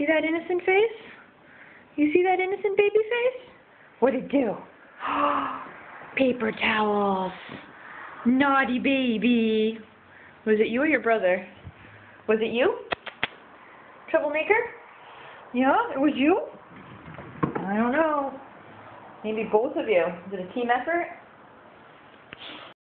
see that innocent face? You see that innocent baby face? What'd it do? Paper towels. Naughty baby. Was it you or your brother? Was it you? Troublemaker? Yeah, it was you? I don't know. Maybe both of you. Is it a team effort?